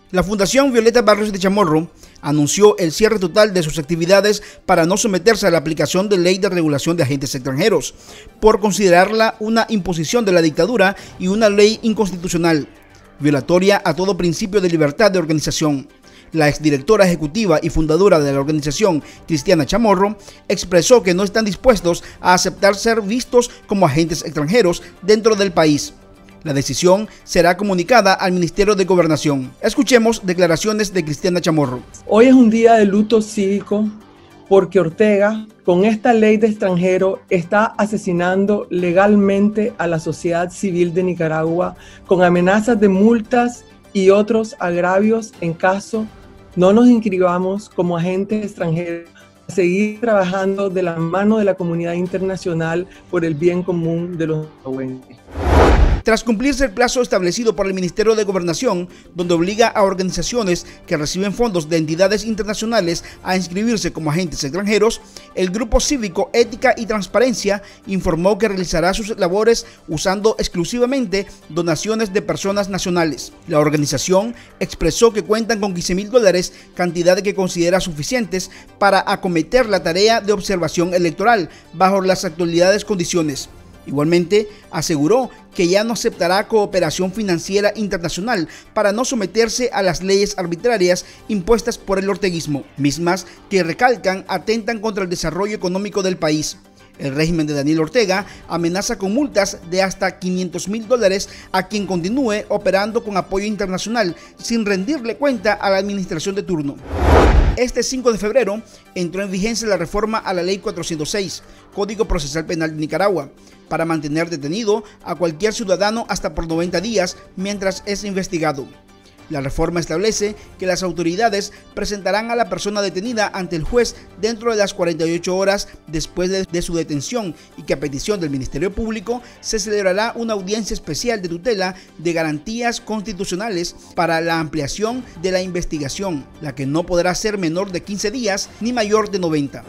La Fundación Violeta Barrios de Chamorro anunció el cierre total de sus actividades para no someterse a la aplicación de ley de regulación de agentes extranjeros, por considerarla una imposición de la dictadura y una ley inconstitucional, violatoria a todo principio de libertad de organización. La exdirectora ejecutiva y fundadora de la organización, Cristiana Chamorro, expresó que no están dispuestos a aceptar ser vistos como agentes extranjeros dentro del país. La decisión será comunicada al Ministerio de Gobernación. Escuchemos declaraciones de Cristiana Chamorro. Hoy es un día de luto cívico porque Ortega, con esta ley de extranjero, está asesinando legalmente a la sociedad civil de Nicaragua con amenazas de multas y otros agravios en caso no nos inscribamos como agentes extranjeros a seguir trabajando de la mano de la comunidad internacional por el bien común de los nicaragüenses. Tras cumplirse el plazo establecido por el Ministerio de Gobernación, donde obliga a organizaciones que reciben fondos de entidades internacionales a inscribirse como agentes extranjeros, el Grupo Cívico Ética y Transparencia informó que realizará sus labores usando exclusivamente donaciones de personas nacionales. La organización expresó que cuentan con $15,000, cantidad que considera suficientes para acometer la tarea de observación electoral bajo las actuales condiciones. Igualmente, aseguró que ya no aceptará cooperación financiera internacional para no someterse a las leyes arbitrarias impuestas por el orteguismo, mismas que recalcan atentan contra el desarrollo económico del país. El régimen de Daniel Ortega amenaza con multas de hasta $500,000 a quien continúe operando con apoyo internacional sin rendirle cuenta a la administración de turno. Este 5 de febrero entró en vigencia la reforma a la Ley 406, Código Procesal Penal de Nicaragua, para mantener detenido a cualquier ciudadano hasta por 90 días mientras es investigado. La reforma establece que las autoridades presentarán a la persona detenida ante el juez dentro de las 48 horas después de su detención y que a petición del Ministerio Público se celebrará una audiencia especial de tutela de garantías constitucionales para la ampliación de la investigación, la que no podrá ser menor de 15 días ni mayor de 90.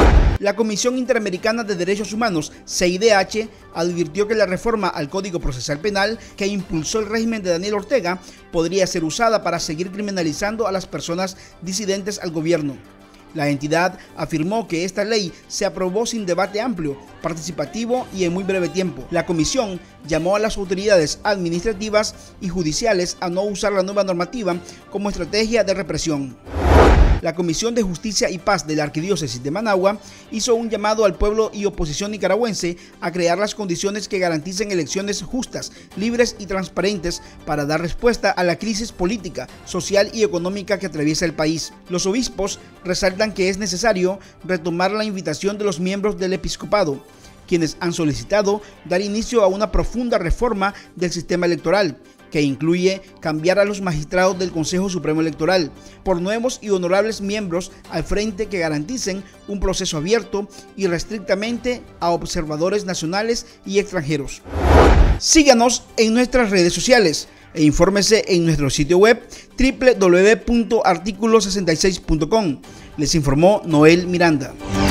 La Comisión Interamericana de Derechos Humanos, CIDH, advirtió que la reforma al Código Procesal Penal que impulsó el régimen de Daniel Ortega podría ser usada para seguir criminalizando a las personas disidentes al gobierno. La entidad afirmó que esta ley se aprobó sin debate amplio, participativo y en muy breve tiempo. La comisión llamó a las autoridades administrativas y judiciales a no usar la nueva normativa como estrategia de represión. La Comisión de Justicia y Paz de la Arquidiócesis de Managua hizo un llamado al pueblo y oposición nicaragüense a crear las condiciones que garanticen elecciones justas, libres y transparentes para dar respuesta a la crisis política, social y económica que atraviesa el país. Los obispos resaltan que es necesario retomar la invitación de los miembros del episcopado, quienes han solicitado dar inicio a una profunda reforma del sistema electoral, que incluye cambiar a los magistrados del Consejo Supremo Electoral por nuevos y honorables miembros al frente que garanticen un proceso abierto y restrictamente a observadores nacionales y extranjeros. Síganos en nuestras redes sociales e infórmese en nuestro sitio web www.articulo66.com. Les informó Noel Miranda.